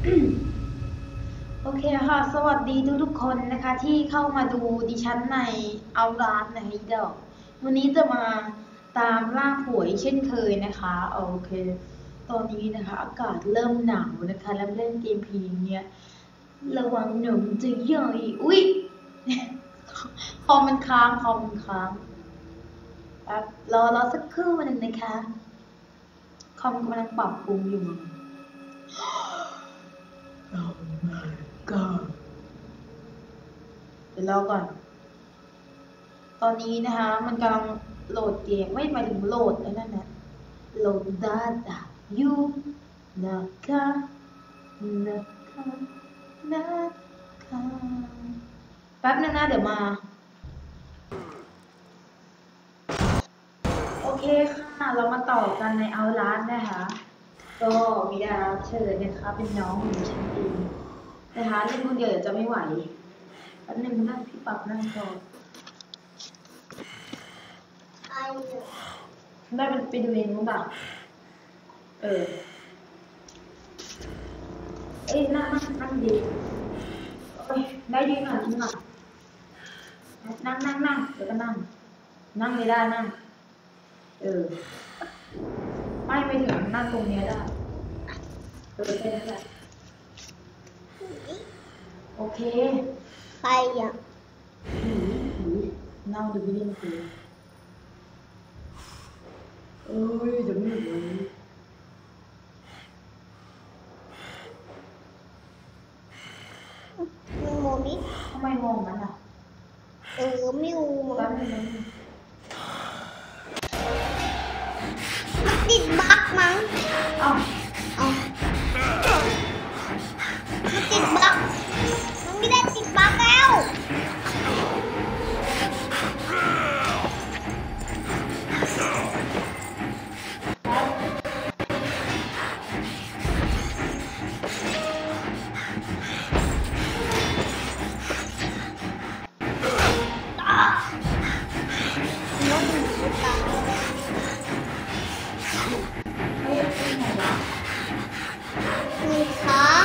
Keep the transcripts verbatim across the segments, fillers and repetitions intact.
โอเคค่ะสวัสดีทุกทุกคนนะคะที่เข้ามาดูดิฉันในเอาร้านนะฮีเดอวันนี้จะมาตามล่าหวยเช่นเคยนะคะโอเคตอนนี้นะคะอากาศเริ่มหนาวนะคะแล้วเล่นเกมพีเนี้ยระวังหนุ่มจะย่อยอุ้ยคอมมันค้างคอมมันค้างแป๊บรอรอสักครู่นึงนะคะคอมกำลังปรับปรุงอยู่ก็เดี๋ยวรอก่อนตอนนี้นะคะมันกำลังโหลดเกมไม่หมายถึงโหลดไอ้นั่นนะโหลดดาต้าอยู่นะคะนะคะนะคะแป๊บนึงนะเดี๋ยวมาโอเคค่ะเรามาต่อกันในเอาร้านนะคะก็มีดาวเชิญนะคะเป็นน้องของฉันเองนะคะเล่นคนเดียวเดี๋ยวจะไม่ไหวแป๊บนึงนั่งพี่ปับนั่งก่อนได้มันไปดูเองมั้งป่ะเออเอ้ยนั่งนั่งนั่งดีเอ้ยได้ดีหน่อยจริงหน่อยนั่งนั่งนั่งเดี๋ยวก็นั่งนั่งไม่ได้นั่งเออไม่ไปถึงนั่งตรงนี้ได้เออแค่นั้นแหละโอเคใครอ่ะหืมหืมนั่งดูวิดีโอคือเอ้ยเดี๋ยวไม่หยุดเลยมึงโมมิทำไมมองมันอ่ะเออมิวมันนติดบั๊กมั้งเอ้าเอามันติดบั๊กมันไม่ได้ติดบั๊กแล้วมีค้าง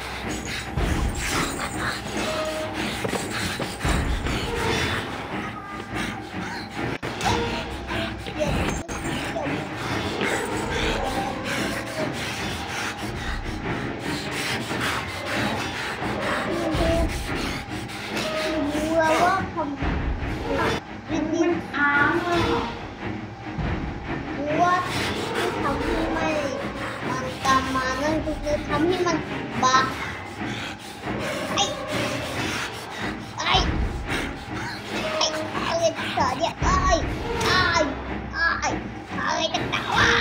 ดูแล้วว่าทำมันมันค้างอ่ะดูว่าที่ทำให้ไม่มันตามมานั่นก็คือทำให้มันบั๊กไอ้ไอ้ไอ้อะไรต่อเนี่ยไอ้ไอ้ไอ้อะไรต่างๆวะ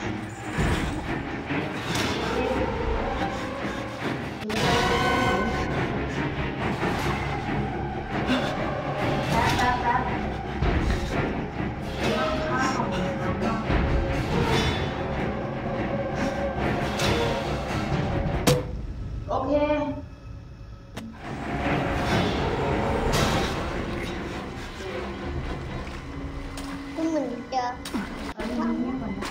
โอเคก็เหมือนจะอันนี้มันไม่เหมือนนะ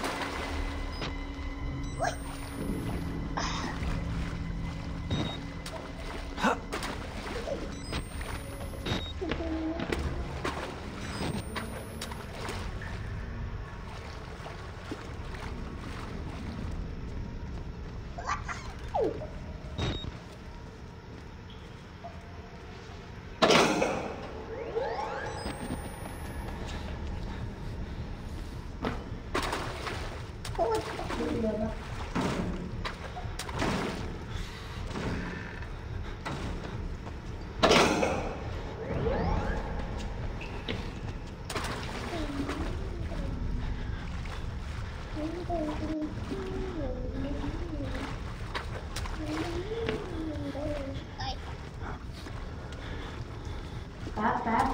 พูดเดี๋ยวนะแป๊บแป๊บ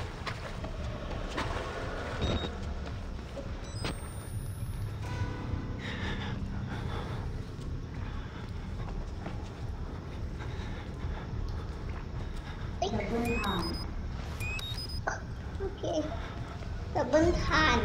เอ้ยเดี๋ยวเพิ่งผ่านโอเคดับเบิลทาน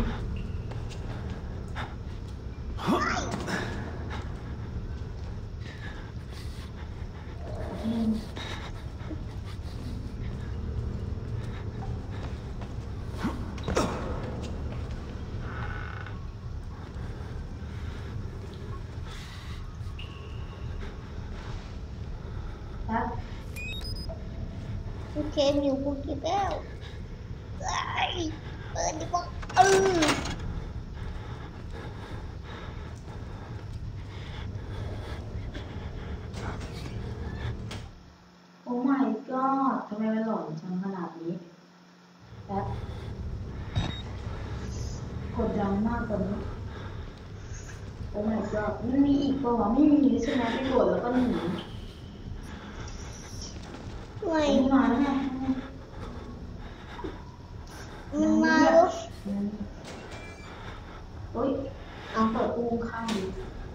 เกมอยู่กูกินแล้วเอ้ยเปิดดีกว่าเออโอ้ my god ทำไมมันหลอนจังขนาดนี้แป๊บกดดันมากตอนนี้โอ้ my god มันมีอีกปะวะไม่มีใช่ไหมไปกดแล้วก็หนีไม่มันมาแล้วไงมันมาแล้วเฮ้ยเอาเปิดตู้ข้างดิ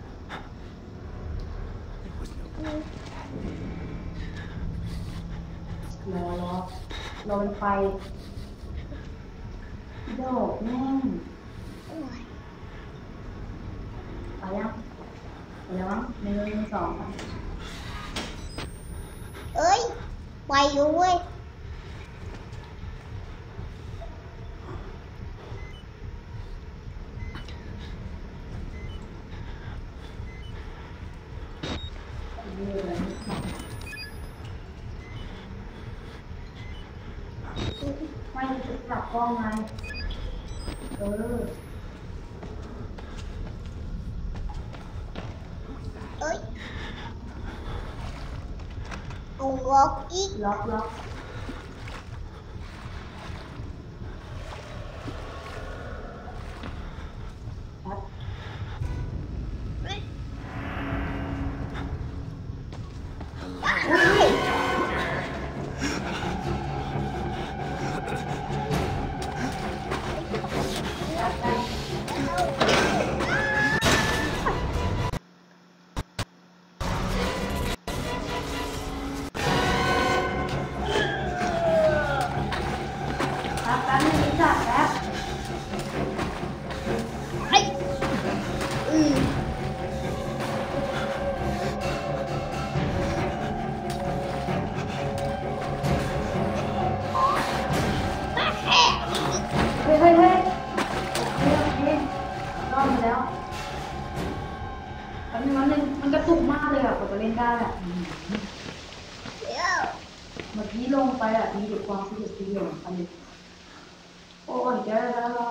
รอรอรอเป็นไฟโดดแม่งโอ้ยไปยังไปแล้วมั้งหนึ่งสองสามเอ้ยไปอยู่เว้ยนี่เลยไม่จะจับกล้องไงเออเอ้ยเอาล็อกอีกล็อกล็อกครับเฮ้ยครับแป๊บนึงจับแป๊บเฮ้ยอืมเฮ้ยเฮ้ยเฮ้ยโอเคโอเครอดมาแล้วแป๊บนึงแป๊บนึงมันกระตุกมากเลยอ่ะกว่าจะเล่นได้อ่ะเดี๋ยวเมื่อกี้ลงไปอ่ะมีเด็กความสนุกสยองกันเลยโอ้ยเดี๋ยวแล้วรอ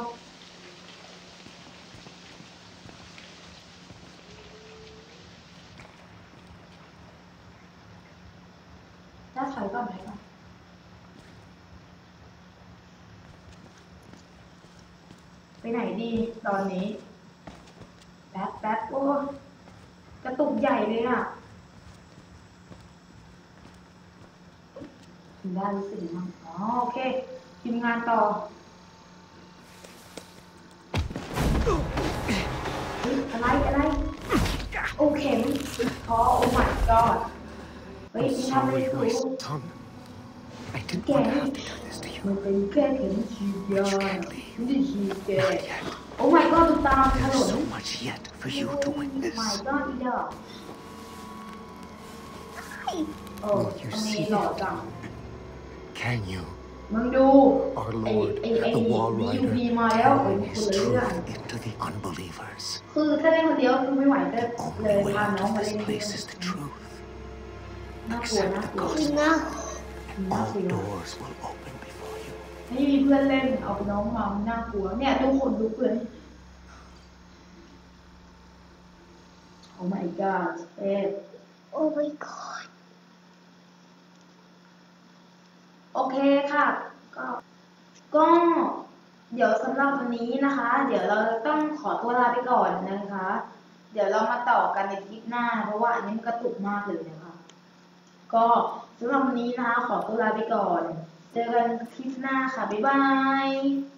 ถ้าถอยก่อนถอยก่อนไปไหนดีตอนนี้แป๊บแป๊บโอ้กระตุกใหญ่เลยอ่ะถึงได้รู้สึกมั้งอ๋อโอเคทีมงานต่อเฮ้ยอะไรอะไรโอเคพอโอ้ my god เฮ้ย I'm นี่ทำอะไร sorry, ถู my ก son. I didn't แก want to นี่ have to do this to you. มันเป็นแค่เข็มฉีดยา You can't leave. ไม่ได้ฉีดแก Not yet. โอ้ my god ดูตามถน There's น so much yet for you to โอ้ witness. my god อีดอกโอ้ Will you ทำไม see หล่อ it? จัง Can you? มึงดู Our ไอ้ Lord, ไอ้ไอ้ the Wall บียู Rider, พีมาแล้วโอ้ย pouring คน his ละเรื่อง truth into the unbelievers. คือถ้าเล่นคนเดียวคือไม่ไหวก็ The เลย only way พา out น้อง of มา this เล่นด้วย place is the truth. น่ากลัว Accept น่า the กลัวจริง gospel, นะน่า all กลัว doors will open before you. ไม่มีเพื่อนเล่นเอาน้องมาน่ากลัวเนี่ยทุกคนลุกเลยโอ้ my god เอ๊ะโอ้ my god โอเคค่ะก็ก็เดี๋ยวสำหรับวันนี้นะคะ เดี๋ยวเราต้องขอตัวลาไปก่อนนะคะ เดี๋ยวเรามาต่อกันในคลิปหน้า เพราะว่าอันนี้มันกระตุกมากเลยนะคะ ก็สำหรับวันนี้นะคะขอตัวลาไปก่อน เจอกันคลิปหน้าค่ะบ๊ายบาย